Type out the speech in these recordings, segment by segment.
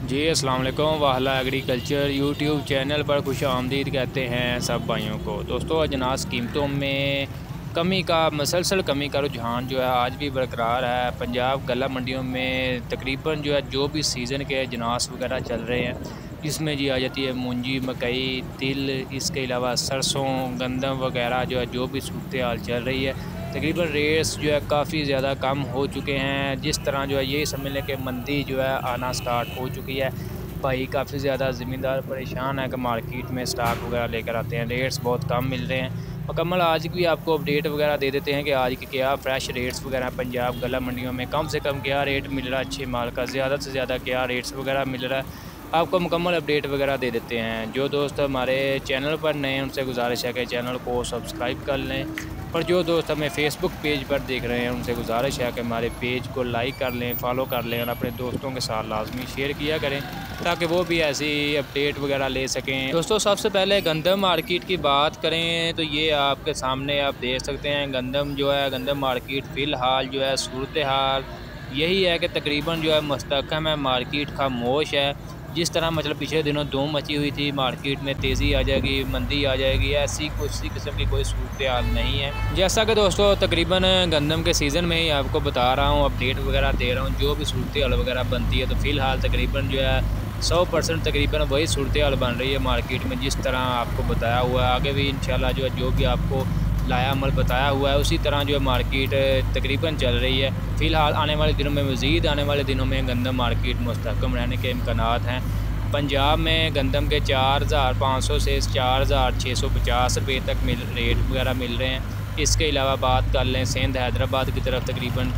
जी अस्सलाम वालेकुम। वाहला agriculture YouTube channel पर खुश आमदीद कहते हैं सब भाइयों को। दोस्तों, अजनास कीमतों में मुसलसल कमी का रुझान जो है आज भी बरकरार है। पंजाब गला मंडियों में तकरीबन जो भी सीज़न के अजनास वगैरह चल रहे हैं, जिसमें जी आ जाती है मूंजी, मकई, तिल, इसके अलावा सरसों, गंदम वगैरह जो भी सूरत हाल चल रही है, तकरीबन रेट्स काफ़ी ज़्यादा कम हो चुके हैं। जिस तरह यही समझ लें कि मंदी आना स्टार्ट हो चुकी है। भाई काफ़ी ज़्यादा ज़मींदार परेशान है कि मार्केट में स्टॉक वगैरह लेकर आते हैं, रेट्स बहुत कम मिल रहे हैं। मुकम्मल आज भी आपको अपडेट वगैरह दे देते हैं कि आज के क्या फ्रेश रेट्स वगैरह पंजाब गला मंडियों में कम से कम क्या रेट मिल रहा है, अच्छे माल का ज़्यादा से ज़्यादा क्या रेट्स वगैरह मिल रहा है, आपको मुकम्मल अपडेट वगैरह दे देते हैं। जो दोस्त हमारे चैनल पर नए हैं उनसे गुजारिश है कि चैनल को सब्सक्राइब कर लें, और जो दोस्त हमें फेसबुक पेज पर देख रहे हैं उनसे गुजारिश है कि हमारे पेज को लाइक कर लें, फॉलो कर लें और अपने दोस्तों के साथ लाजमी शेयर किया करें ताकि वो भी ऐसी अपडेट वगैरह ले सकें। दोस्तों, सबसे पहले गंदम मार्केट की बात करें तो ये आपके सामने आप देख सकते हैं। गंदम मार्केट फ़िलहाल सूरत हाल यही है कि तकरीबन मुस्तहकम है, मार्केट खामोश है। जिस तरह मतलब पिछले दिनों धूम मची हुई थी, मार्केट में तेज़ी आ जाएगी, मंदी आ जाएगी, ऐसी किसी किस्म की कोई सूरत हाल नहीं है। जैसा कि दोस्तों तकरीबन गंदम के सीज़न में ही आपको बता रहा हूँ, अपडेट वगैरह दे रहा हूँ, जो भी सूरत हाल वगैरह बनती है तो फ़िलहाल तकरीबन 100% तकरीबन वही सूरत हाल बन रही है मार्केट में, जिस तरह आपको बताया हुआ है। आगे भी इंशाल्लाह जो भी आपको लाया अमल बताया हुआ है उसी तरह मार्केट तकरीबन चल रही है। फ़िलहाल आने वाले दिनों में आने वाले दिनों में गंदम मार्केट मुस्तहकम रहने के इम्कानात हैं। पंजाब में गंदम के 4500 से 4650 रुपये तक रेट वगैरह मिल रहे हैं। इसके अलावा बात कर लें सिंध हैदराबाद की तरफ, तकरीबन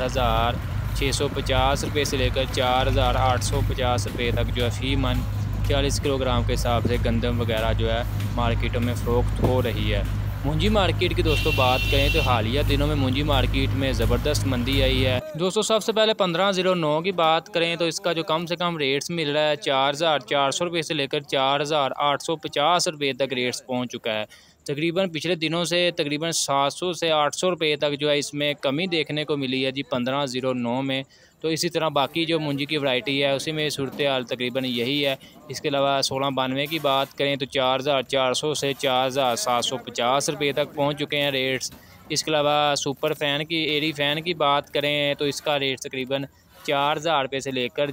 4650 रुपये से लेकर 4850 रुपये तक फ़ी मन 40 किलोग्राम के हिसाब से गंदम वगैरह मार्केटों में फ़रोख्त हो रही है। मूंजी मार्केट की दोस्तों बात करें तो हालिया दिनों में मूंजी मार्केट में ज़बरदस्त मंदी आई है। दोस्तों, सबसे पहले 1509 की बात करें तो इसका कम से कम रेट्स मिल रहा है 4400 रुपये से लेकर 4850 रुपये तक रेट्स पहुंच चुका है। तकरीबन पिछले दिनों से तकरीबन 700 से 800 रुपये तक इसमें कमी देखने को मिली है जी 1509 में। तो इसी तरह बाकी जो मूंजी की वैरायटी है उसी में सूरत हाल तकरीबन यही है। इसके अलावा 1692 की बात करें तो 4400 से 4750 रुपये तक पहुंच चुके हैं रेट्स। इसके अलावा सुपर फ़ैन की एरी फ़ैन की बात करें तो इसका रेट तकरीबन 4000 रुपये से लेकर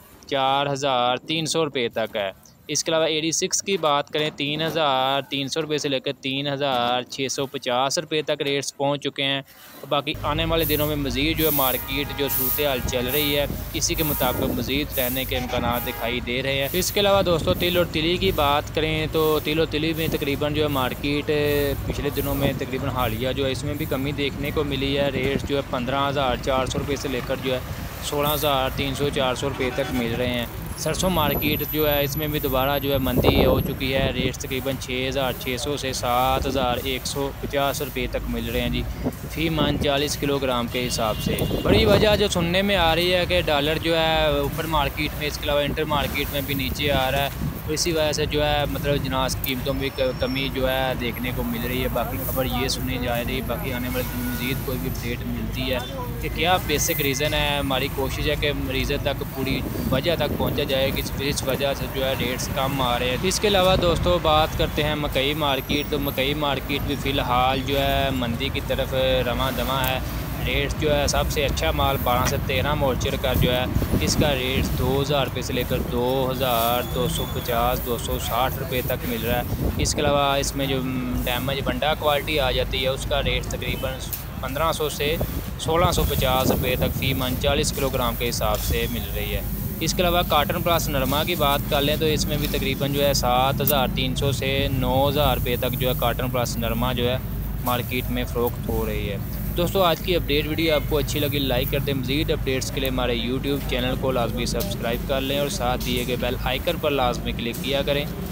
4300 रुपये तक है। इसके अलावा 86 की बात करें 3300 रुपये से लेकर 3650 रुपये तक रेट्स पहुंच चुके हैं। बाकी आने वाले दिनों में मज़ीद मार्केट सूरत हाल चल रही है इसी के मुताबिक मज़ीद रहने के इम्कानात दिखाई दे रहे हैं। इसके अलावा दोस्तों तिल और तिली की बात करें तो तिल और तिली में तकरीबन मार्केट पिछले दिनों में तकरीबन हालिया इसमें भी कमी देखने को मिली है। रेट्स 15400 रुपये से लेकर 16300-400 रुपये तक मिल रहे हैं। सरसों मार्केट इसमें भी दोबारा मंदी हो चुकी है। रेट्स तकरीबन 6600 से 7150 रुपये तक मिल रहे हैं जी, फ़ी मन 40 किलोग्राम के हिसाब से। बड़ी वजह सुनने में आ रही है कि डॉलर ऊपर मार्केट में, इसके अलावा इंटर मार्केट में भी नीचे आ रहा है, तो इसी वजह से मतलब अजनास कीमतों में कमी देखने को मिल रही है। बाकी खबर ये सुनी जा रही है, बाकी आने वाले दिन मज़ीद कोई भी अपडेट मिलती है कि क्या बेसिक रीज़न है। हमारी कोशिश है कि रीज़न तक पूरी वजह तक पहुंचा जाए कि इस वजह से रेट्स कम आ रहे हैं। इसके अलावा दोस्तों बात करते हैं मकई मार्केट, तो मकई मार्केट भी फ़िलहाल मंदी की तरफ रवा दवा है। रेट्स सबसे अच्छा माल 12 से 13 मोर्चर का इसका रेट 2000 रुपये से लेकर 2250-260 रुपये तक मिल रहा है। इसके अलावा इसमें डैमेज बंडा क्वालिटी आ जाती है उसका रेट तकरीबन 1500 से 1650 रुपये तक फ़ी मन 40 किलोग्राम के हिसाब से मिल रही है। इसके अलावा काटन प्लस नरमा की बात कर लें तो इसमें भी तकरीबन 7300 से 9000 रुपये तक काटन प्लस नरमा मार्केट में फ़रोख्त हो रही है। दोस्तों, आज की अपडेट वीडियो आपको अच्छी लगी लाइक कर दें। मज़ीद अपडेट्स के लिए हमारे यूट्यूब चैनल को लाजमी सब्सक्राइब कर लें और साथ दिए गए बेल आइकन पर लाजमी क्लिक किया करें